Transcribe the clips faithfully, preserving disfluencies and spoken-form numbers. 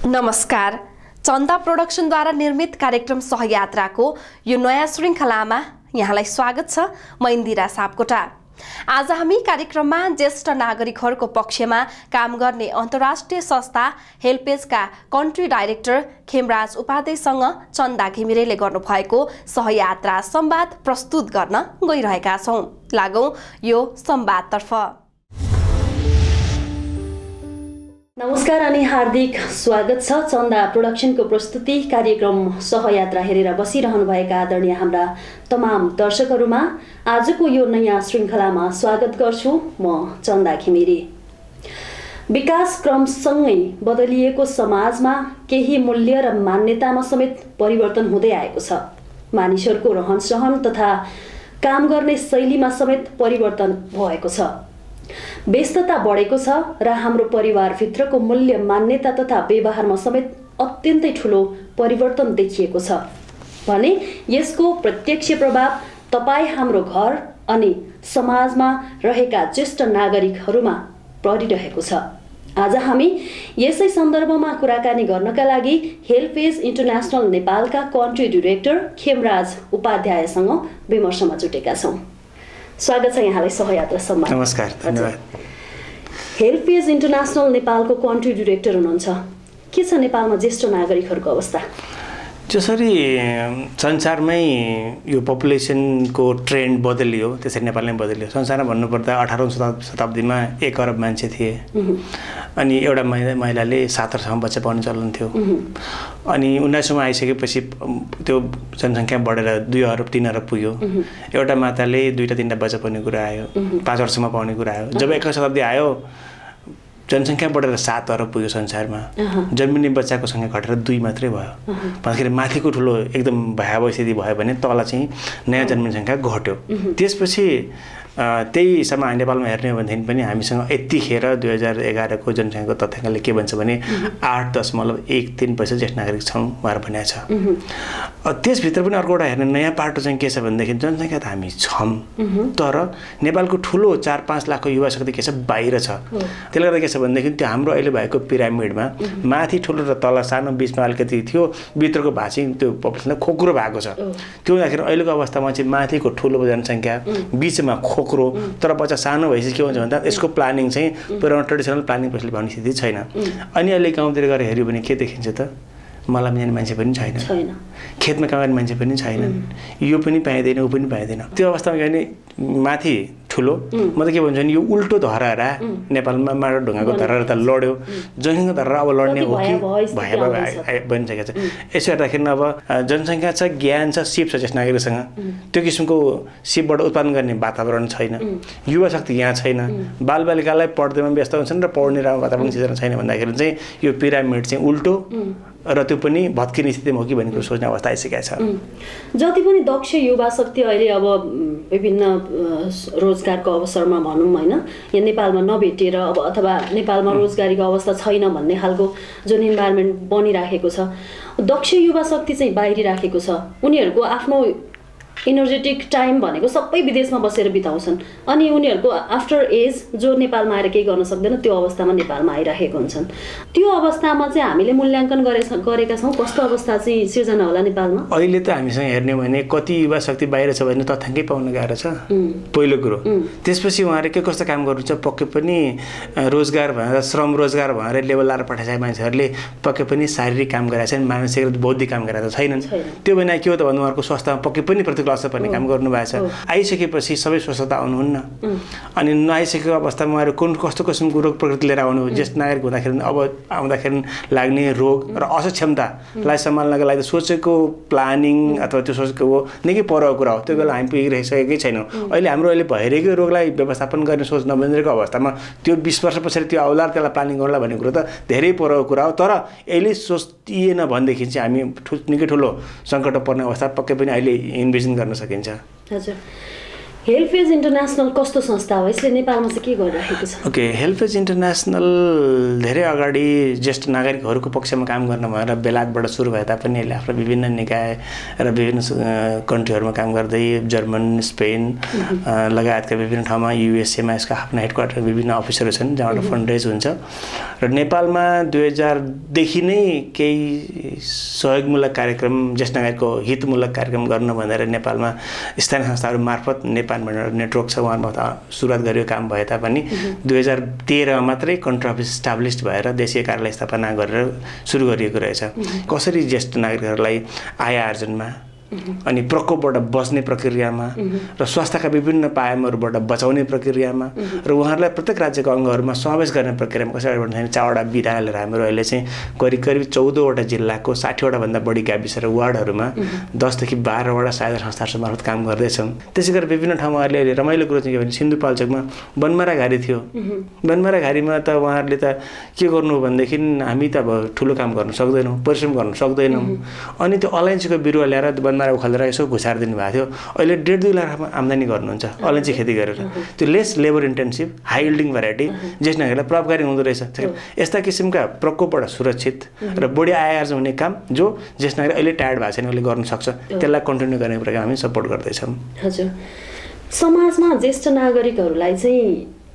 नमस्कार। चन्दा प्रोडक्शनद्वारा निर्मित कार्यक्रम सहयात्राको यो नयाँ श्रृङ्खलामा यहाँलाई स्वागत छ। म इन्दिरा सापकोटा। आज हामी कार्यक्रममा ज्येष्ठ नागरिकहरूको पक्षमा काम गर्ने अन्तर्राष्ट्रिय संस्था हेल्पेजका कन्ट्री डाइरेक्टर खेमराज उपाध्यायसँग चन्दा घिमिरेले गर्नुभएको सहयात्रा संवाद प्रस्तुत गर्न गइरहेका छौं। लागौं यो संवादतर्फ। नमस्कार अनि हार्दिक स्वागत छ। चन्दा प्रोडक्सनको प्रस्तुति कार्यक्रम सहयात्रा हेरेर बसिरहनुभएका आदरणीय हाम्रा तमाम दर्शकहरूमा आजको यो नयाँ श्रृङ्खलामा स्वागत गर्छु। म चन्दा घिमिरे। विकास क्रमसँगै बदलिएको समाजमा केही मूल्य र मान्यतामा समेत परिवर्तन हुँदै आएको छ। मानिसहरूको रहनसहन तथा काम गर्ने शैलीमा समेत परिवर्तन भएको छ। व्यस्तता बढेको छ र हाम्रो परिवारभित्रको मूल्य मान्यता तथा व्यवहारमा समेत अत्यन्तै ठुलो परिवर्तन देखिएको छ भने यसको प्रत्यक्ष प्रभाव तपाईँ हाम्रो घर अनि समाजमा रहेका ज्येष्ठ नागरिकहरूमा परिरहेको छ। आज हामी यसै सन्दर्भमा कुराकानी गर्नका लागि हेल्पेज इन्टरनेसनल नेपालका कन्ट्री डाइरेक्टर खेमराज उपाध्यायसँग विमर्शमा जुटेका छौँ। स्वागत छ यहाँलाई सहयात्रा सम्मान। नमस्कार, धन्यवाद। हेल्पेज इन्टरनेसनल नेपालको कन्ट्री डाइरेक्टर हुनुहुन्छ। के छ नेपालमा ज्येष्ठ नागरिकहरूको अवस्था? जसरी संसारमै यो पपुलेसनको ट्रेन्ड बदलियो त्यसरी नेपालमै बदलियो। संसारमा भन्नुपर्दा अठारौँ शताब्दीमा एक अरब मान्छे थिए अनि एउटा महिला महिलाले सात अरबसम्म बच्चा पाउने चलन थियो। अनि उन्नाइसौँमा आइसकेपछि त्यो जनसङ्ख्या बढेर दुई अरब तीन अरब पुग्यो। एउटा माताले दुईवटा तिनवटा बच्चा पाउने कुरा आयो, पाँच वर्षमा पाउने कुरा आयो। जब एक्काइस शताब्दी आयो जनसङ्ख्या बढेर सात अरब पुग्यो संसारमा। जन्मिने बच्चाको सङ्ख्या घटेर दुई मात्रै भयो। भन्दाखेरि माथिको ठुलो एकदम भयावह स्थिति भयो भने तल चाहिँ नयाँ जन्मिने सङ्ख्या घट्यो। त्यसपछि त्यही समय नेपालमा हेर्ने हो भनेदेखि पनि हामीसँग यतिखेर दुई हजार एघारको जनसङ्ख्याको तथ्याङ्कले के भन्छ भने आठ दशमलव एक तिन प्रतिशत ज्येष्ठ नागरिक छौँ भनेर भनेको छ। त्यसभित्र पनि अर्को एउटा हेर्ने नयाँ पाटो चाहिँ के छ भनेदेखि जनसङ्ख्या त हामी छौँ तर नेपालको ठुलो चार पाँच लाखको युवा शक्ति के छ बाहिर छ। त्यसले गर्दा के छ भनेदेखि त्यो हाम्रो अहिले भएको पिरामिडमा माथि ठुलो र तल सानो बिचमा अलिकति थियो, भित्रको भाग चाहिँ त्यो पपुलेसन खोक्रो भएको छ। त्यो हुँदाखेरि अहिलेको अवस्थामा चाहिँ माथिको ठुलो जनसङ्ख्या बिचमा खोक्रो तर बच्चा सानो भएपछि के हुन्छ भन्दा यसको प्लानिङ चाहिँ पुरानो ट्रेडिसनल प्लानिङ कसैले भन्ने स्थिति छैन। अनि अहिले गाउँतिर गएर हेऱ्यो भने के देखिन्छ त मलाई जाने मान्छे पनि छैन, खेतमा काम गर्ने मान्छे पनि छैनन्, यो पनि पाइँदैन ऊ पनि पाइँदैन। त्यो अवस्थामा के भने माथि ठुलो म त के भन्छु भने यो उल्टो धरारा नेपालमा माटो ढुङ्गाको धरारा त लड्यो, जनसङ्ख्या धरारा अब लड्ने हो कि भए बनिसकेको छ। यसो हेर्दाखेरि अब जनसङ्ख्या छ, ज्ञान छ, सिप छ ज्येष्ठ नागरिकसँग, त्यो किसिमको सिपबाट उत्पादन गर्ने वातावरण छैन, युवा शक्ति यहाँ छैन, बालबालिकालाई पढ्दैमा व्यस्त हुन्छन् र पढ्ने राम्रो वातावरण सिर्जना छैन भन्दाखेरि चाहिँ यो पिरामिड चाहिँ उल्टो र त्यो पनि भत्किने स्थितिमा हो कि भन्ने कुरो सोच्ने अवस्था आइसकेको छ। जति पनि दक्ष युवा शक्ति अहिले अब विभिन्न रोजगारको अवसरमा भनौँ होइन यहाँ नेपालमा नभेटेर अब अथवा नेपालमा रोजगारीको अवस्था छैन भन्ने खालको जुन इन्भाइरोमेन्ट बनिराखेको छ, दक्ष युवा शक्ति चाहिँ बाहिरिराखेको छ। उनीहरूको आफ्नो इनर्जेटिक टाइम भनेको सबै विदेशमा बसेर बिताउँछन् अनि उनीहरूको आफ्टर एज जो नेपालमा आएर केही गर्न सक्दैन त्यो अवस्थामा नेपालमा आइराखेको हुन्छन्। त्यो अवस्थामा चाहिँ हामीले मूल्याङ्कन गरे गरेका छौँ कस्तो अवस्था चाहिँ सिर्जना होला नेपालमा। अहिले त हामीसँग हेर्ने भने कति युवा शक्ति बाहिर छ भने तथ्याङ्कै पाउन गाह्रो छ पहिलो कुरो। त्यसपछि उहाँहरू के कस्तो काम गर्नुहुन्छ पक्कै पनि रोजगार भनेर श्रम रोजगार भनेर लेभल लाएर पठाइसकेका मान्छेहरूले पक्कै पनि शारीरिक काम गरेका छन्, मानसिक र बौद्धिक काम गरेका छैनन्। त्यो भने के हो त भन्नु उहाँहरूको स्वास्थ्यमा पक्कै पनि प्रतिकूल असर पर्ने काम गर्नुभएको छ। आइसकेपछि सबै स्वस्थता आउनुहुन्न अनि नआइसकेको अवस्थामा उहाँहरू कुन कस्तो किसिमको रोग प्रकृति लिएर आउनु ज्येष्ठ नागरिक हुँदाखेरि अब आउँदाखेरि लाग्ने रोग र असक्षमतालाई सम्हाल्नका लागि सोचेको प्लानिङ अथवा त्यो सोचेको हो निकै परको कुरा हो। त्यो बेला हामी पुगिरहेकै छैनौँ। अहिले हाम्रो अहिले भइरहेको रोगलाई व्यवस्थापन गर्ने सोच नबनिरहेको अवस्थामा त्यो बिस वर्ष पछाडि त्यो आउला त्यसलाई प्लानिङ गर्ला भन्ने कुरो त धेरै परको कुरा हो। तर अहिले सोचिएन भनेदेखि चाहिँ हामी निकै ठुलो सङ्कटमा पर्ने अवस्था पक्कै पनि अहिले इन्भिजन गर्न सकिन्छ। हजुर, हेल्पेज इन्टरनेसनल कस्तो संस्था हो? यसले नेपालमा चाहिँ के गरिरहेको छ? ओके, हेल्पेज इन्टरनेसनल धेरै अगाडि ज्येष्ठ नागरिकहरूको पक्षमा काम गर्न भएर बेलायतबाट सुरु भए तापनि यसले आफ्नो विभिन्न निकाय र विभिन्न कन्ट्रीहरूमा काम गर्दै जर्मन, स्पेन लगायतका विभिन्न ठाउँमा, युएसएमा यसका आफ्ना हेडक्वार्टर विभिन्न अफिसहरू छन् जहाँबाट फन्ड रेज हुन्छ। र नेपालमा दुई हजारदेखि नै केही सहयोगमूलक कार्यक्रम, ज्येष्ठ नागरिकको हितमूलक कार्यक्रम गर्न भनेर नेपालमा स्थानीय संस्थाहरू मार्फत नेपाल नेटवर्क छ, उहाँहरूमा सुरुवात गरेको काम भए तापनि दुई हजार तेह्रमा मात्रै कन्ट्री अफिस इस्टाब्लिस्ड भएर देशीय कार्यालय स्थापना गरेर सुरु गरिएको रहेछ। कसरी ज्येष्ठ नागरिकहरूलाई आय आर्जनमा अनि प्रकोपबाट बच्ने प्रक्रियामा र स्वास्थ्यका विभिन्न पायमहरूबाट बचाउने प्रक्रियामा र उहाँहरूलाई प्रत्येक राज्यको अङ्गहरूमा समावेश गर्ने प्रक्रियामा कसरी भन्दाखेरि चारवटा विधायकले हाम्रो अहिले चाहिँ करिब करिब चौधवटा जिल्लाको साठीवटा भन्दा बढी गाविस र वार्डहरूमा दसदेखि बाह्रवटा सहायता संस्थाहरू मार्फत काम गर्दैछौँ। त्यसै गरी विभिन्न ठाउँमा अहिले अहिले रमाइलो कुरो चाहिँ के भने सिन्धुपाल्चोकमा बनमारा घारी थियो। बनमारा घारीमा त उहाँहरूले त के गर्नु भनेदेखि हामी त अब ठुलो काम गर्न सक्दैनौँ, परिश्रम गर्न सक्दैनौँ, अनि त्यो अलैँचीको बिरुवा ल्याएर बनमारा उखालेर यसो घुसार दिनु भएको थियो। अहिले डेढ दुई लाख आम्दानी गर्नुहुन्छ अलैँची खेती गरेर। त्यो less labour intensive high yielding variety ज्येष्ठ नागरिकलाई प्रभावकारी हुँदो रहेछ। यस्ता किसिमका प्रकोपबाट सुरक्षित र बढी आय आर्जन हुने काम जो ज्येष्ठ नागरिक अहिले टायर्ड भएको छैन उसले गर्न सक्छ, त्यसलाई कन्टिन्यू गर्ने प्रकार हामी सपोर्ट गर्दैछौँ। हजुर, समाजमा ज्येष्ठ नागरिकहरूलाई चाहिँ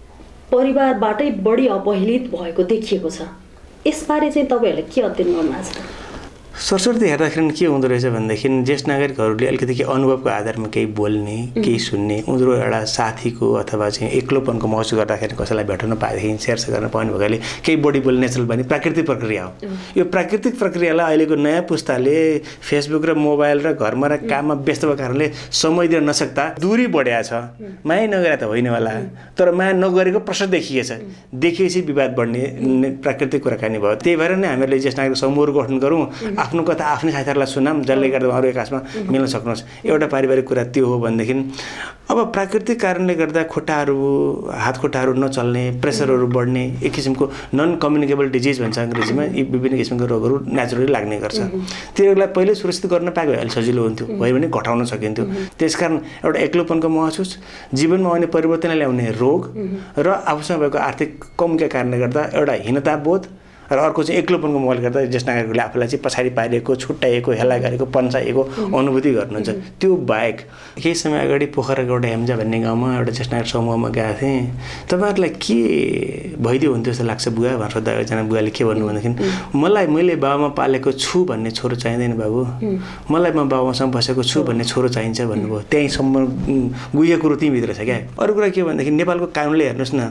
परिवारबाटै बढी अपहेलित भएको देखिएको छ। यसबारे चाहिँ तपाईँहरूले के अध्ययन गर्नुहुन्छ? सरस्वती हेर्दाखेरि के हुँदो रहेछ भनेदेखि ज्येष्ठ नागरिकहरूले अलिकति केही अनुभवको आधारमा केही बोल्ने, केही सुन्ने, उनीहरू एउटा साथीको अथवा चाहिँ एक्लोपनको महसुस गर्दाखेरि कसैलाई भेट्न पाएदेखि सेयर गर्न पाउने भएकाले केही बढी बोल्ने नेचुरल भने प्राकृतिक प्रक्रिया हो। यो प्राकृतिक प्रक्रियालाई अहिलेको नयाँ पुस्ताले फेसबुक र मोबाइल र घरमा र काममा व्यस्त भएको कारणले समय दिन नसक्दा दूरी बढ्या छ। माया नगरे त होइनवाला, तर माया नगरेको प्रश्न देखिएछ, देखिएपछि विवाद बढ्ने प्राकृतिक कुराकानी भयो। त्यही भएर नै हामीहरूले ज्येष्ठ नागरिक समूह गठन गरौँ, आफ्नो कथा आफ्नै साथीहरूलाई सुनाम, जसले गर्दा उहाँहरू एकासमा मिल्न सक्नुहोस्। एउटा पारिवारिक कुरा त्यो हो भनेदेखि अब प्राकृतिक कारणले गर्दा खुट्टाहरू हात खुट्टाहरू नचल्ने, प्रेसरहरू बढ्ने, एक किसिमको नन कम्युनिकेबल डिजिज भन्छ अङ्ग्रेजीमा, यी विभिन्न किसिमको रोगहरू नेचुरली लाग्ने गर्छ। तिनीहरूलाई पहिले सुरक्षित गर्न पाएको भए सजिलो हुन्थ्यो, भयो भने घटाउन सकिन्थ्यो। त्यसकारण एउटा एक्लोपनको महसुस, जीवनमा आउने परिवर्तन ल्याउने रोग र आफूसँग भएको आर्थिक कमीका कारणले गर्दा एउटा हीनताबोध र अर्को चाहिँ एक्लोपनको मोबाइल गर्दा ज्येष्ठ नागरिकहरूले आफूलाई चाहिँ पछाडि पारिएको, छुट्याएको, हेला गरेको, पन्साएको अनुभूति गर्नुहुन्छ। त्यो बाहेक केही समय अगाडि पोखराको एउटा हेम्जा भन्ने गाउँमा एउटा ज्येष्ठ नागरिक समूहमा गएको थिएँ। तपाईँहरूलाई के भइदियो हुन्थ्यो जस्तो लाग्छ बुवा भनेर सोद्धा एकजना बुवाले के भन्नु भनेदेखि मलाई मैले बाबामा पालेको छु भन्ने छोरो चाहिँदैन बाबु, मलाई म बाबासँग बसेको छु भन्ने छोरो चाहिन्छ भन्नुभयो। त्यहीँसम्म गुहिएको कुरो त्यहीँभित्र छ क्या। अरू कुरा के भनेदेखि नेपालको कानुनले हेर्नुहोस् न,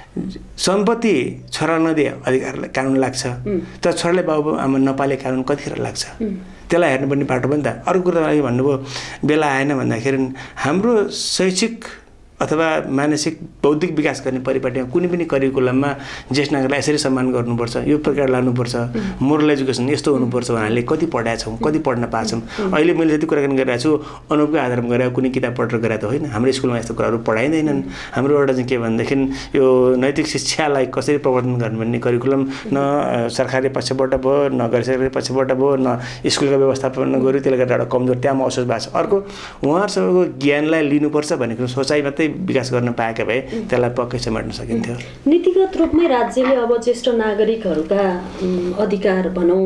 सम्पत्ति छोरा नदिए अधिकारलाई कानुन लाग्छ, तर छोराले बाबु आमा नपाले कानुन कतिखेर लाग्छ? त्यसलाई हेर्नुपर्ने बाटो पनि त। अर्को कुरा लागि भन्नुभयो बेला आएन भन्दाखेरि हाम्रो शैक्षिक अथवा मानसिक बौद्धिक विकास गर्ने परिपाटीमा कुनै पनि करिकुलममा ज्येष्ठ नागरिकलाई यसरी सम्मान गर्नुपर्छ, यो प्रकार लानुपर्छ, मोरल एजुकेसन यस्तो हुनुपर्छ। उहाँहरूले कति पढाएका छौँ, कति पढ्न पाएछौँ? अहिले मैले जति कुराकानी गरिरहेको छु अनुभवको आधारमा गरेर कुनै किताब पढेर गरेर त होइन। हाम्रो स्कुलमा यस्तो कुराहरू पढाइँदैनन्। हाम्रो एउटा चाहिँ के भनेदेखि यो नैतिक शिक्षालाई कसरी प्रवर्धन गर्ने भन्ने करिकुलम न सरकारी पक्षबाट भयो, न गैर सरकारी पक्षबाट भयो, न स्कुलको व्यवस्थापन गर्यो। त्यसले गर्दा एउटा कमजोर त्यहाँ महसुस भएको छ। अर्को उहाँहरूसँगको ज्ञानलाई लिनुपर्छ भनेको सोचाइ मात्रै विकास गर्न पाएका भए त्यसलाई पक्कै समेट्न सकिन्थ्यो। नीतिगत रूपमै राज्यले अब ज्येष्ठ नागरिकहरूका अधिकार भनौँ,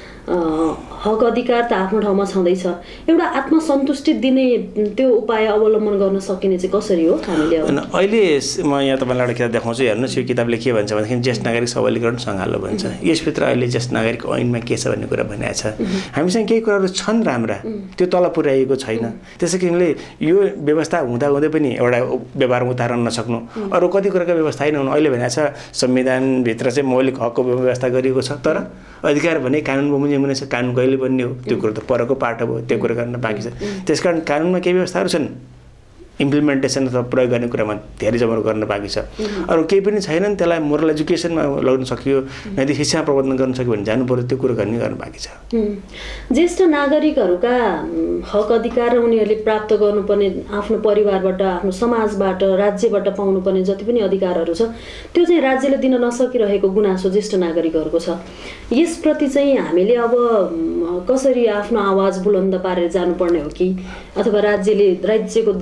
हक अधिकार त आफ्नो ठाउँमा छँदैछ, एउटा आत्मसन्तुष्टि दिने त्यो उपाय अवलम्बन गर्न सकिने चाहिँ कसरी हो हामीले? अहिले म यहाँ तपाईँलाई एउटा किताब देखाउँछु, हेर्नुहोस्। यो किताबले के भन्छ भनेदेखि ज्येष्ठ नागरिक सबलीकरण सङ्घालो भन्छ। यसभित्र अहिले ज्येष्ठ नागरिक ऐनमा के छ भन्ने कुरा भनिएको छ। हामीसँग केही कुराहरू छन् राम्रा, त्यो तल पुर्याइएको छैन। त्यसै कारणले यो व्यवस्था हुँदा हुँदै पनि एउटा व्यवहार उतार्न नसक्नु, अरू कति कुराको व्यवस्था होइन। अहिले भनेको छ संविधानभित्र चाहिँ मौलिक हकको व्यवस्था गरिएको छ, तर अधिकार भने कानुन बमोजिम हुनेछ। कानुन कहिले बन्ने हो त्यो कुरो त परको पाटो भयो, त्यो कुरो गर्न बाँकी छ। त्यसकारण कानुनमा केही व्यवस्थाहरू छन्, इम्प्लिमेन्टेसन अथवा प्रयोग गर्ने कुरामा धेरै जमरो गर्न बाँकी छ। अरू केही पनि छैनन्। त्यसलाई मोरल एजुकेसनमा लगाउन सकियो, नैतिक शिक्षा प्रवर्धन गर्न सक्यो भने जानु पर्यो, त्यो कुरो गर्ने गर्न बाँकी छ। ज्येष्ठ नागरिकहरूका हक अधिकार उनीहरूले प्राप्त गर्नुपर्ने आफ्नो परिवारबाट, आफ्नो समाजबाट, राज्यबाट पाउनुपर्ने जति पनि अधिकारहरू छ त्यो चाहिँ राज्यले दिन नसकिरहेको गुनासो ज्येष्ठ नागरिकहरूको छ। यसप्रति चाहिँ हामीले अब कसरी आफ्नो आवाज बुलन्द पारेर जानुपर्ने हो कि, अथवा राज्यले राज्यको दायित्व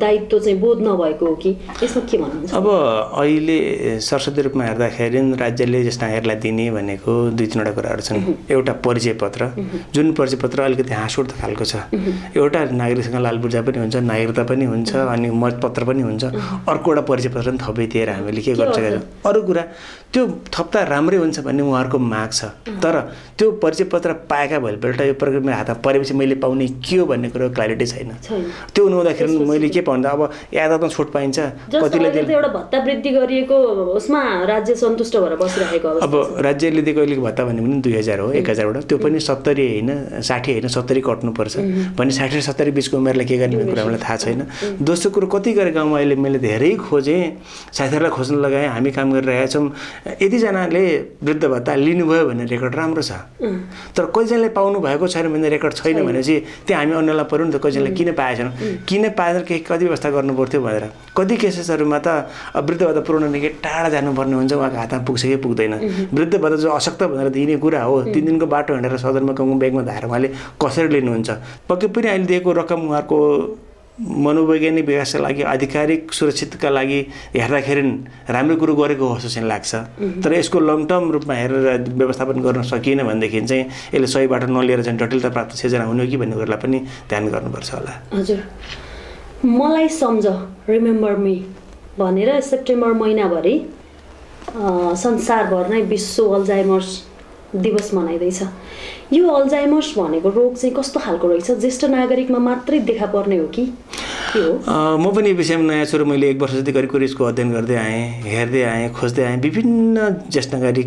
चाहिँ बोध नभएको हो कि यसमा के भन्नुहुन्छ? अब अहिले सरस्वती रूपमा हेर्दाखेरि राज्यले जस नागरिकलाई दिने भनेको दुई तिनवटा कुराहरू छन्। एउटा परिचय पत्र, जुन परिचय पत्र अलिकति हाँसउठ्दो खालको छ। एउटा नागरिकसँग लालबुर्जा पनि हुन्छ, नागरिकता पनि हुन्छ, अनि मतपत्र पनि हुन्छ। अर्को एउटा परिचय पत्र पनि थपै दिएर हामीले के गर्न सकेका छौँ। अरू कुरा त्यो थप्दा राम्रै हुन्छ भन्ने उहाँहरूको माग छ। तर त्यो परिचय पत्र पाएका भोलिपल्ट यो प्रोग्राम हातमा परेपछि मैले पाउने के हो भन्ने कुरो क्ल्यारिटी छैन। त्यो नहुँदाखेरि मैले के भन्दा अब यातायातमा छुट पाइन्छ, कतिले एउटा भत्ता वृद्धि गरिएको उसमा राज्य सन्तुष्ट भएर बसिरहेको अवस्था। अब राज्यले दिएको अहिलेको भत्ता भन्ने पनि दुई हजार हो, एक हजारबाट, त्यो पनि सत्तरी होइन साठी होइन सत्तरी कट्नुपर्छ भने साठी र सत्तरी बिचको उमेरलाई के गर्ने कुरा हामीलाई थाहा छैन। दोस्रो कुरो कति गरे गाउँमा अहिले मैले धेरै खोजेँ, साथीहरूलाई खोज्न लगाएँ, हामी काम गरिरहेका छौँ। यतिजनाले वृद्ध भत्ता लिनुभयो भन्ने रेकर्ड राम्रो छ, तर कतिजनाले पाउनु भएको छैन भन्ने रेकर्ड छैन भनेपछि त्यहाँ हामी अन्यलाई पऱ्यो नि त। कतिजनाले किन पाएछन्, किन पाएर केही कति व्यवस्था गर्नु पर्थ्यो भनेर। कति केसेसहरूमा त वृद्ध भत्ता पुऱ्याउन निकै टाढा जानुपर्ने हुन्छ, उहाँको हातमा पुग्छ कि पुग्दैन। वृद्ध भत्ता जो अशक्त भनेर दिने कुरा हो, तिन दिनको बाटो हिँडेर सदरमुकामको ब्याङ्कमा धाएर उहाँले कसरी लिनुहुन्छ। पक्कै पनि अहिले दिएको रकम उहाँहरूको मनोवैज्ञानिक विकासका लागि, आधिकारिक सुरक्षितका लागि हेर्दाखेरि राम्रो कुरो गरेको हो जस्तो चाहिँ लाग्छ। तर यसको लङ टर्म रूपमा हेरेर व्यवस्थापन गर्न सकिएन भनेदेखि चाहिँ यसले सही बाटो नलिएर चाहिँ जटिलता प्राप्त सिर्जना हुने हो कि भन्ने कुरालाई पनि ध्यान गर्नुपर्छ होला। हजुर, मलाई सम्झ रिमेम्बर मी भनेर सेप्टेम्बर महिनाभरि संसारभर नै विश्व अल्जाइमर्स दिवस मनाइँदैछ। यो अल्जाइमर्स भनेको रोग चाहिँ कस्तो खालको रहेछ? ज्येष्ठ नागरिकमा मात्रै देखा पर्ने हो कि के हो? म पनि यो विषयमा नयाँ छु र मैले एक वर्ष जति करिब करिब यसको अध्ययन गर्दै आएँ, हेर्दै आएँ, खोज्दै आएँ। विभिन्न ज्येष्ठ नागरिक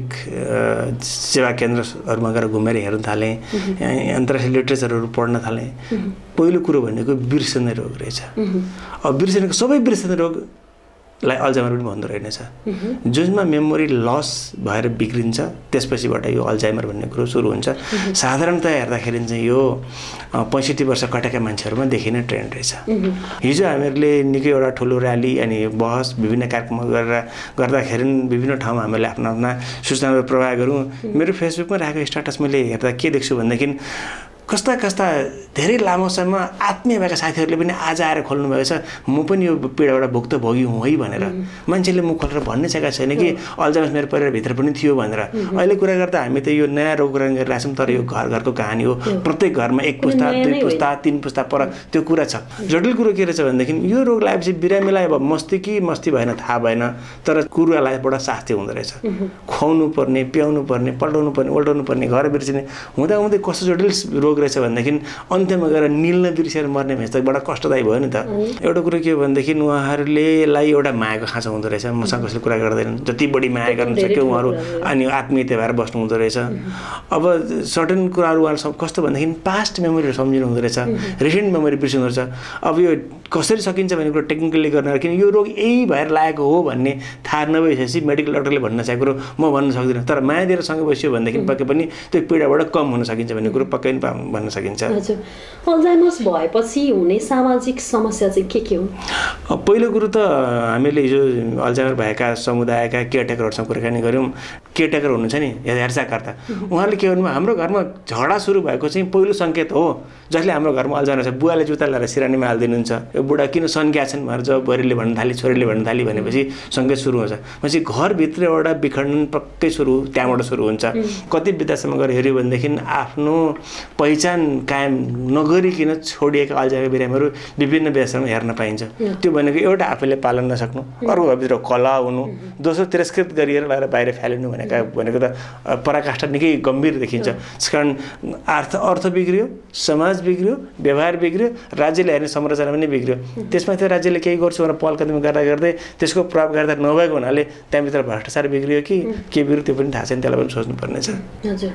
सेवा केन्द्रहरूमा गएर घुमेर हेर्न थालेँ, अन्तर्राष्ट्रिय लिटरेचरहरू पढ्न थालेँ। पहिलो कुरो भनेको बिर्सने रोग रहेछ। अब बिर्सनेको सबै बिर्सने रोग लाई अल्जाइमर पनि भन्दो रहेनछ, जुनमा मेमोरी लस भएर बिग्रिन्छ, त्यसपछिबाट यो अल्जाइमर भन्ने कुरो सुरु हुन्छ। साधारणतया हेर्दाखेरि चाहिँ यो पैँसठी वर्ष कटेका मान्छेहरूमा देखिने ट्रेन्ड रहेछ। हिजो हामीहरूले निकै एउटा ठुलो र्याली अनि बहस विभिन्न कार्यक्रमहरू गरेर गर्दाखेरि विभिन्न ठाउँमा हामीले आफ्ना आफ्ना सूचनाहरू प्रवाह गऱ्यौँ। मेरो फेसबुकमा राखेको स्ट्याटस मैले हेर्दा के देख्छु भनेदेखि कस्ता कस्ता धेरै लामो समय आत्मीय भएका साथीहरूले पनि आज आएर खोल्नु भएको छ, म पनि यो पीडाबाट भुक्तभोगी हुँ है भनेर। मान्छेले मुख खोलेर भन्नै सकेका छैन कि अल्जाइमर मेरो परिवारभित्र पनि थियो भनेर। अहिले कुरा गर्दा हामी त यो नयाँ रोग कुरा गरिरहेको छौँ, तर यो घर घरको कहानी हो। प्रत्येक घरमा एक पुस्ता, दुई पुस्ता, तिन पुस्ता पर त्यो कुरा छ। जटिल कुरो के रहेछ भनेदेखि यो रोग लगाएपछि बिरामीलाई अब मस्ती कि मस्ती भएन थाहा भएन, तर कुरालाई बडा शास्ति हुँदो रहेछ। खुवाउनु पर्ने, पियाउनु पर्ने, पल्टाउनु पर्ने, उल्टाउनु पर्ने, घर बिर्सिने हुँदा हुँदै कस्तो जटिल रोग रहेछ भनेदेखि अन्त्यमा गएर निल्न बिर्सेर मर्ने भने त बडा कष्टदायी भयो नि त। एउटा कुरो के हो भनेदेखि उहाँहरूले लाई एउटा मायाको खाँचो हुँदो रहेछ। मसँग कसैले कुरा गर्दैन, जति बढी माया गर्नु सक्यो उहाँहरू अनि आत्मीयता भएर बस्नु हुँदो रहेछ। अब सर्टेन कुराहरू उहाँहरू कस्तो भनेदेखि पास्ट मेमोरीहरू सम्झिनु हुँदो रहेछ, रिसेन्ट मेमोरी बिर्सिनु रहेछ। अब यो कसरी सकिन्छ भन्ने कुरो टेक्निकली गर्न, किन यो रोग यही भएर लागेको हो भन्ने थाहा नभइसकेपछि मेडिकल डक्टरले भन्न सकेको कुरो म भन्न सक्दिनँ। तर माया दिएर सँगै बस्यो भनेदेखि पक्कै पनि त्यो पीडाबाट कम हुन सकिन्छ भन्ने कुरो पक्कै पनि भन्न सकिन्छ। हजुर, अल्जाइमर्स भएपछि हुने सामाजिक समस्या चाहिँ के के हुन्? पहिलो कुरो त हामीले हिजो अल्जाइमर भएका समुदायका केयरटेकरहरूसँग कुराकानी गऱ्यौँ। केयरटेकर हुनुहुन्छ नि, हेरचाहकर्ता, उहाँहरूले के भन्नुभयो, हाम्रो घरमा झगडा सुरु भएको चाहिँ पहिलो सङ्केत हो जसले हाम्रो घरमा अल्जाइमर छ। बुवाले जुत्ता ल्याएर सिरानीमा हालिदिनुहुन्छ, यो बुढा किन सन्क्या छन् भनेर जब बुहारीले भन्न थाली, छोरीले भन्न थाली भनेपछि सङ्केत सुरु हुन्छ। भनेपछि घरभित्र एउटा विखण्डन पक्कै सुरु त्यहाँबाट सुरु हुन्छ। कति विधासम्म गएर हेऱ्यो भनेदेखि आफ्नो पहिचान कायम नगरिकन छोडिएका अल्जाइमर बिरामीहरू विभिन्न व्यवसायमा हेर्न पाइन्छ। त्यो भनेको एउटा आफैले पालन नसक्नु, अर्को भित्र कला हुनु, दोस्रो तिरस्कृत गरिएर लगेर बाहिर फ्यालिनु भनेका भनेको त पराकाष्ठा निकै गम्भीर देखिन्छ। त्यस कारण अर्थ अर्थ बिग्रियो, समाज बिग्रियो, व्यवहार बिग्रियो, राज्यले हेर्ने संरचना पनि बिग्रियो। त्यसमा त्यो राज्यले केही गर्छु भनेर पहल कदमी गर्दा गर्दै त्यसको प्रभावकारिता नभएको हुनाले त्यहाँभित्र भ्रष्टाचार बिग्रियो कि के बिग्रियो त्यो पनि थाहा छैन, त्यसलाई पनि सोच्नुपर्ने छ। हजुर,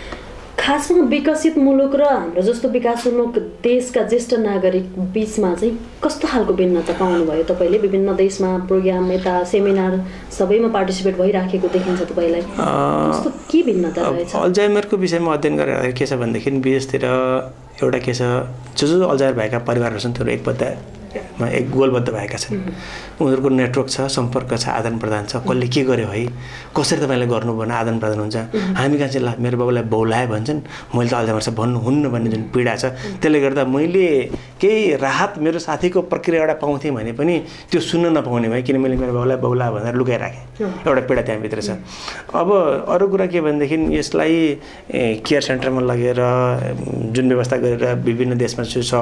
खासमा विकसित मुलुक र हाम्रो जस्तो विकासोन्मुख देशका ज्येष्ठ नागरिक बिचमा चाहिँ कस्तो खालको भिन्नता पाउनुभयो तपाईँले? विभिन्न देशमा प्रोग्राम, यता सेमिनार सबैमा पार्टिसिपेट भइराखेको देखिन्छ तपाईँलाई, कस्तो के भिन्नता रहेछ? अल्जाइमरको विषयमा अध्ययन गरेर के छ भनेदेखि विदेशतिर एउटा के छ, जो जो अल्जाइमर भएका परिवारहरू छन् त्यो एकपल्ट एक गोलबद्ध भएका छन् उनीहरूको नेटवर्क छ सम्पर्क छ आदान प्रदान छ कसले के गर्यो है कसरी तपाईँले गर्नु भन्न आदान प्रदान हुन्छ हामी कहाँ चाहिँ ल मेरो बाबुलाई बौलाए भन्छन् मैले त अल्झाइमर भन्नुहुन्न भन्ने जुन पीडा छ त्यसले गर्दा मैले केही राहत मेरो साथीको प्रक्रिया एउटा पाउँथेँ भने पनि त्यो सुन्न नपाउने भएँ किन मैले मेरो बाबुलाई बौला भनेर लुकाइराखेँ एउटा पीडा त्यहाँभित्र छ। अब अरू कुरा के भनेदेखि यसलाई केयर सेन्टरमा लगेर जुन व्यवस्था गरेर विभिन्न देशमा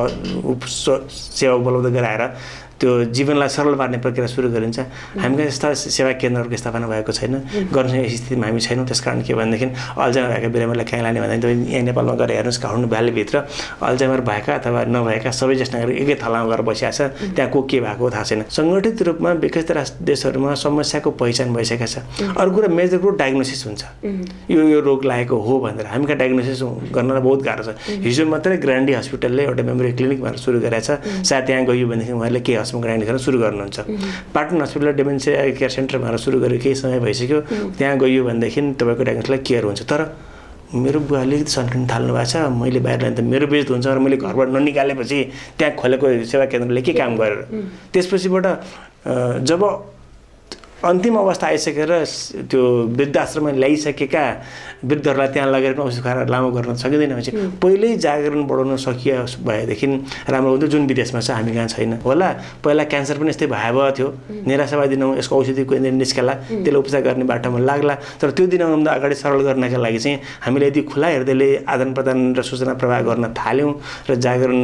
सेवा उपलब्ध गराएर त्यो जीवनलाई सरल पार्ने प्रक्रिया सुरु गरिन्छ। हामीका यस्ता सेवा केन्द्रहरूको स्थापना भएको छैन गर्न सक्ने स्थितिमा हामी छैनौँ। त्यसकारण के भनेदेखि अल्झाइमर भएका बिरामीलाई कहीँ लाने भन्दा तपाईँ यहाँ नेपालमा गएर हेर्नुहोस् काठमाडौँ भ्यालीभित्र अल्झाइमर भएका अथवा नभएका सबै ज्येष्ठ नागरिक एकै थलामा गएर बसिया छ त्यहाँ को के भएको थाहा छैन। सङ्गठित रूपमा विकसित राष्ट्र देशहरूमा समस्याको पहिचान भइसकेको छ। अरू कुरा मेजर कुरो डायग्नोसिस हुन्छ यो यो रोग लागेको हो भनेर हामी कहाँ डायग्नोसिस गर्नलाई बहुत गाह्रो छ। हिजो मात्रै ग्रान्डी हस्पिटलले एउटा मेमोरी क्लिनिक भनेर सुरु गरेको छ सायद त्यहाँ गयो भनेदेखि उहाँहरूले के हस्पिटल ग्रान्डी गरेर सुरु गर्नुहुन्छ। Patan hospital dementia care centre भनेर सुरु गरेर केही समय भइसक्यो त्यहाँ गयो भनेदेखि तपाईँको डायग्नोसलाई केयर हुन्छ। तर मेरो बुवाले सन्किन थाल्नु भएको छ मैले बाहिर लाने त मेरो बेइज्जत हुन्छ र मैले घरबाट ननिकालेपछि त्यहाँ खोलेको सेवा केन्द्रले के काम गरेर त्यसपछिबाट जब अन्तिम अवस्था आइसकेर त्यो वृद्धाश्रममा ल्याइसकेका वृद्धहरूलाई त्यहाँ लगेर औषध खुवाएर लामो गर्न सकिँदैन भनेपछि पहिल्यै जागरण बढाउन सकिया भएदेखि राम्रो हुन्थ्यो जुन विदेशमा छ हामी कहाँ छैन होला। पहिला क्यान्सर पनि यस्तै भयावह थियो निराशावादी नहुँ यसको औषधि केन्द्र निस्केला त्यसले उपचार गर्ने बाटोमा लाग्ला। तर त्यो दिनभन्दा अगाडि सरल गर्नका लागि चाहिँ हामीले यदि खुला हृदयले आदान प्रदान र सूचना प्रवाह गर्न थाल्यौँ र जागरण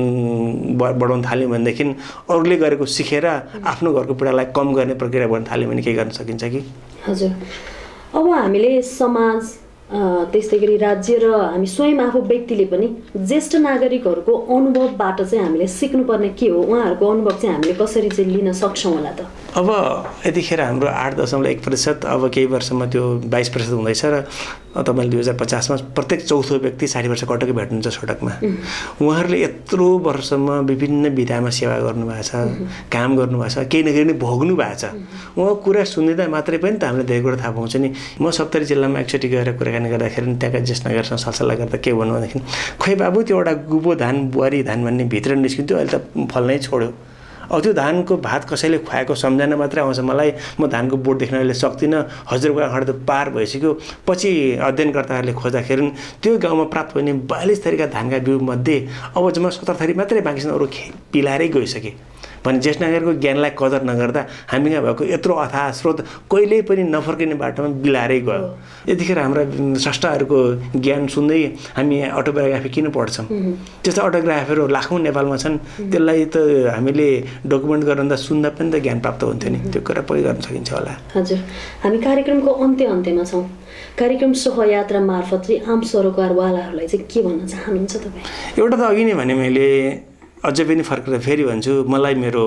बढाउन थाल्यौँ भनेदेखि अरूले गरेको सिकेर आफ्नो घरको पीडालाई कम गर्ने प्रक्रिया गर्न थाल्यौँ भने के गर्न सकिन्छ कि? हजुर। अब हामीले समाज त्यस्तै गरी राज्य र हामी स्वयं आफू व्यक्तिले पनि ज्येष्ठ नागरिकहरूको अनुभवबाट चाहिँ हामीले सिक्नुपर्ने के हो उहाँहरूको अनुभव चाहिँ हामीले कसरी चाहिँ लिन सक्छौँ होला त? अब यतिखेर हाम्रो आठ दशमलव एक प्रतिशत अब केही वर्षमा त्यो बाइस प्रतिशत हुँदैछ र तपाईँले दुई हजार पचासमा प्रत्येक चौथो व्यक्ति साठी वर्ष कटकै भेट्नुहुन्छ सडकमा। उहाँहरूले यत्रो वर्षसम्म विभिन्न विधामा सेवा गर्नुभएको छ काम गर्नुभएको छ केही न केही भोग्नु भएको छ। उहाँको कुरा सुनिँदा मात्रै पनि त हामीले धेरै कुरा थाहा पाउँछ नि। म सप्तरी जिल्लामा एकचोटि गएर कुराकानी गर्दाखेरि त्यहाँका ज्येष्ठ नागरिकसँग सल्लाह गर्दा के भन्नु भनेदेखि खोइ बाबु त्यो एउटा गुबो धान बुहारी धान भन्ने भित्र निस्किन्थ्यो अहिले त फल्नै छोड्यो। अब त्यो धानको भात कसैले खुवाएको सम्झना मात्रै आउँछ मलाई। म धानको बोट देख्न अहिले सक्दिनँ हजुरको आँखाबाट त पार भइसक्यो। पछि अध्ययनकर्ताहरूले खोज्दाखेरि त्यो गाउँमा प्राप्त हुने बयालिस थरीका धानका बिउमध्ये अब जम्मा सत्तर थरी मात्रै बाँकी छन् अरू पिलाएरै गइसके भने ज्येष्ठ नागरिकको ज्ञानलाई कदर नगर्दा हामी कहाँ भएको यत्रो अथाह स्रोत कहिल्यै पनि नफर्किने बाटोमा बिलाएरै गयो। यतिखेर हाम्रा स्रष्टाहरूको ज्ञान सुन्दै हामी अटोबायोग्राफी किन पढ्छौँ? त्यस्तो अटोग्राफीहरू लाखौँ नेपालमा छन् त्यसलाई त हामीले डकुमेन्ट गर्दा सुन्दा पनि त ज्ञान प्राप्त हुन्थ्यो नि। त्यो कुरा पहि गर्न सकिन्छ होला। हजुर। हामी कार्यक्रमको अन्त्य अन्त्यमा छौँ। कार्यक्रम सहयात्रा मार्फत चाहिँ आम सरोकारवालाहरूलाई चाहिँ के भन्न चाहनुहुन्छ तपाईँ? एउटा त अघि नै भने मैले अझै पनि फर्केर फेरि भन्छु मलाई मेरो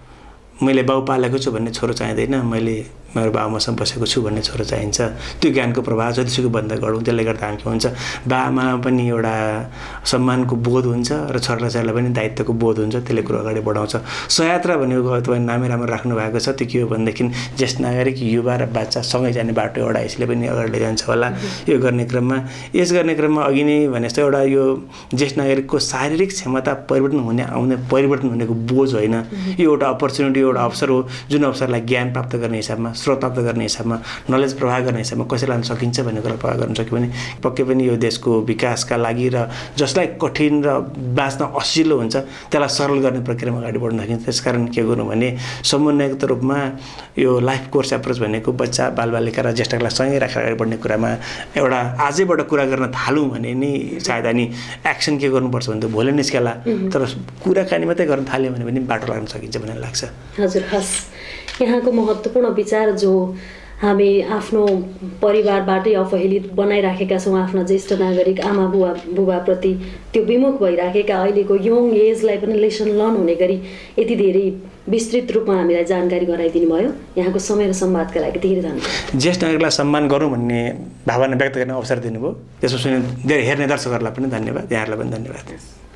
मैले बाउ पालेको छु भन्ने छोरो चाहिँदैन मैले मेरो बाबामासँग बसेको छु भन्ने छोरो चाहिन्छ। त्यो ज्ञानको प्रभाव जतिसुकै बन्द गरौँ त्यसले गर्दा हामी के हुन्छ बाबामा पनि एउटा सम्मानको बोध हुन्छ र छोराछोरीलाई पनि दायित्वको बोध हुन्छ त्यसले कुरो अगाडि बढाउँछ। सहयात्रा भनेको तपाईँ नामै राम्रो राख्नु भएको छ त्यो के हो भनेदेखि ज्येष्ठ नागरिक युवा र बाच्चा सँगै जाने बाटो एउटा यसले पनि अगाडि लैजान्छ होला। यो गर्ने क्रममा यस गर्ने क्रममा अघि नै भने जस्तो एउटा यो ज्येष्ठ नागरिकको शारीरिक क्षमता परिवर्तन हुने आउने परिवर्तन हुनेको बोझ होइन यो एउटा अपर्च्युनिटी एउटा अवसर हो जुन अवसरलाई ज्ञान प्राप्त गर्ने हिसाबमा स्रोत प्राप्त गर्ने हिसाबमा नलेज प्रवाह गर्ने हिसाबमा कसरी लान सकिन्छ भन्ने कुरा प्रवाह गर्न सक्यो भने पक्कै पनि यो देशको विकासका लागि र जसलाई कठिन र बाँच्न असिलो हुन्छ त्यसलाई सरल गर्ने प्रक्रियामा अगाडि बढ्न सकिन्छ। त्यसकारण के गर्नु भने समन्वयको रूपमा यो लाइफ कोर्स एप्रोच भनेको बच्चा बालबालिका र ज्येष्ठलाई सँगै राखेर अगाडि बढ्ने कुरामा एउटा आजैबाट कुरा गर्न थालौँ भने नि सायद अनि एक्सन के गर्नुपर्छ भने त भोलि निस्केला तर कुराकानी मात्रै गर्न थाल्यो भने पनि बाटो लाग्न सकिन्छ भन्ने लाग्छ। हजुर। हस् यहाँको महत्त्वपूर्ण विचार जो हामी आफ्नो परिवारबाटै अपहेलित बनाइराखेका छौँ आफ्ना ज्येष्ठ नागरिक आमा बुवा बुबाप्रति त्यो विमुख भइराखेका अहिलेको यङ एजलाई पनि लेसन लर्न हुने गरी यति धेरै विस्तृत रूपमा हामीलाई जानकारी गराइदिनु भयो। यहाँको समय र संवादका लागि धेरै धन्यवाद। ज्येष्ठ नागरिकलाई सम्मान गरौँ भन्ने भावना व्यक्त गर्ने अवसर दिनुभयो त्यसमा सुने धेरै हेर्ने दर्शकहरूलाई पनि धन्यवाद यहाँहरूलाई पनि धन्यवाद।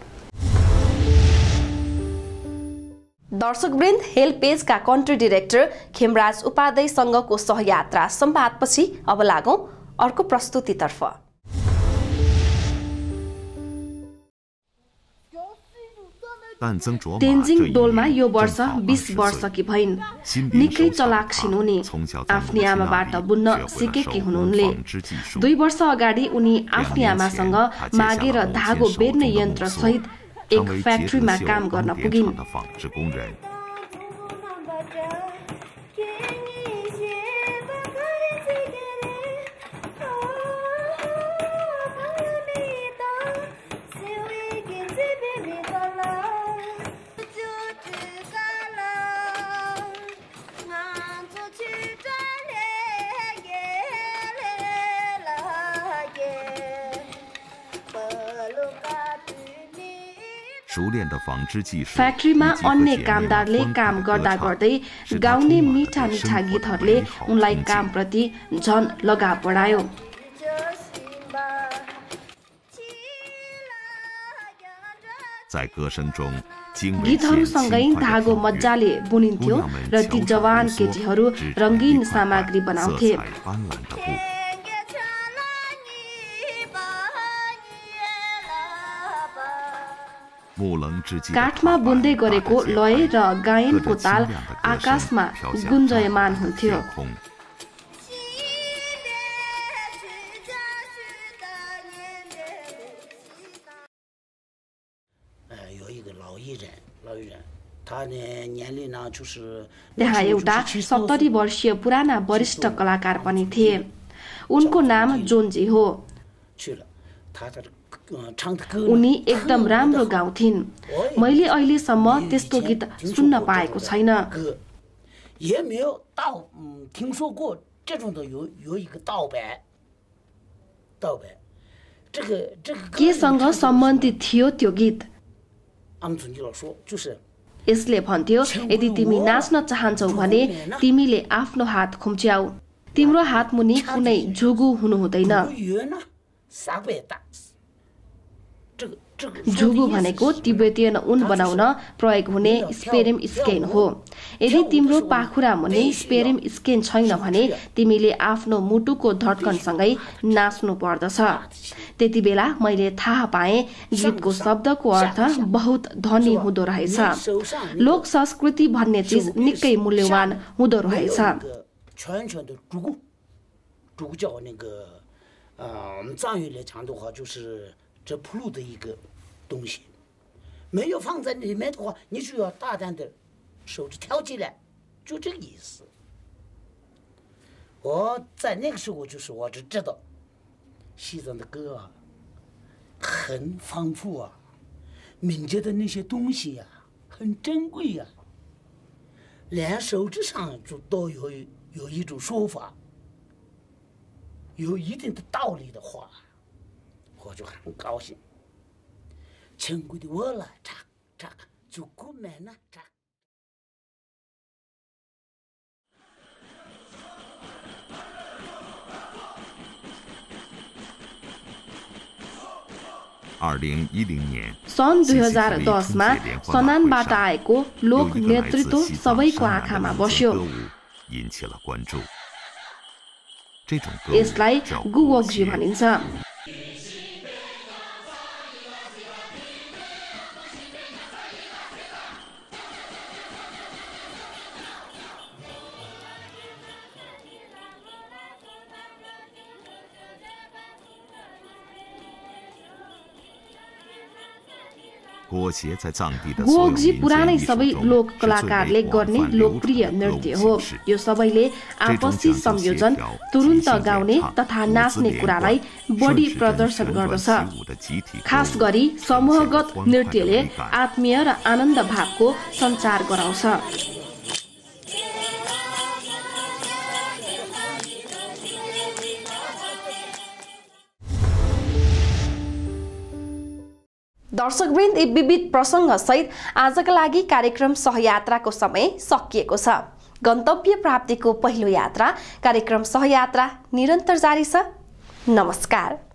दर्शकवृन्द हेल्प पेजका कन्ट्री डिरेक्टर खेमराज उपाध्यायसँगको सहयात्रा संवादपछि अब लागौं अर्को प्रस्तुतितर्फ। तेन्जिङ डोल्मा यो वर्ष बीस वर्षकी भइन्। निकै चलाक छिन् उनी। आफ्नी आमाबाट बुन्न सिकेकी हुन् उनले। दुई वर्ष अगाडि उनी आफ्नी आमासँग मागेर धागो बेर्ने यन्त्र सहित एक फ्याक्ट्रीमा काम गर्न पुगिन्। फ्याक्ट्रीमा अन्य कामदारले काम गर्दा गर्दै गाउने मिठा मिठा गीतहरूले उनलाई कामप्रति झन लगाव बढायो। गीतहरूसँगै धागो मजाले बुनिन्थ्यो र ती जवान केटीहरू रंगीन सामग्री बनाउँथे। काठमा बुन्दै गरेको लय र गायनको ताल आकाशमा गुन्जयमान हुन्थ्यो। त्यहाँ एउटा सत्तरी वर्षीय पुराना वरिष्ठ कलाकार पनि थिए। उनको नाम जोन्जी हो। उनी एकदम राम्रो गाउँथिन्। मैले अहिलेसम्म त्यस्तो गीत सुन्न पाएको छैन। केसँग सम्बन्धित थियो त्यो गीत? यसले भन्थ्यो, यदि तिमी नाच्न चाहन्छौ भने तिमीले आफ्नो हात खुम्च्याऊ। तिम्रो हात मुनि कुनै झुगु हुनु हुँदैन। झुगु भनेको तिब्बतीयन उन बनाउन प्रयोग हुने स्पेरिम स्केन हो। यदि तिम्रो पाखुरा मुनि स्पेरिम स्केन छैन भने तिमीले आफ्नो मुटुको धड्कनसँगै नाच्नु पर्दछ। त्यति बेला मैले थाहा पाएँ गीतको शब्दको अर्थ बहुत धनी हुँदो रहेछ। लोक संस्कृति भन्ने चिज निकै मूल्यवान हुँदो रहेछ। 这铺路的一个东西，没有放在里面的话，你就要大胆的手指跳起来，就这个意思。我在那个时候就是我只知道，西藏的歌啊，很丰富啊，民间的那些东西呀、啊，很珍贵呀、啊，连手指上就都有有一种说法，有一定的道理的话。我就很高兴，珍贵的我了，这这就够买了这。 सन् दुई हजार दसमा सनानबाट आएको लोक नेतृत्व सबैको आँखामा बस्यो। यसलाई गुवक्जी भनिन्छ। गोवक्जी पुरानै सबै लोक कलाकारले गर्ने लोकप्रिय नृत्य हो। यो सबैले आपसी संयोजन, तुरुन्त गाउने तथा नाच्ने कुरालाई बढी प्रदर्शन गर्दछ। खास गरी समूहगत नृत्यले आत्मीय र आनन्द भावको सञ्चार गराउँछ। दर्शकवृन्द, यी विविध प्रसङ्ग सहित आजका लागि कार्यक्रम सहयात्राको समय सकिएको छ। गन्तव्य प्राप्तिको पहिलो यात्रा कार्यक्रम सहयात्रा निरन्तर जारी छ। नमस्कार।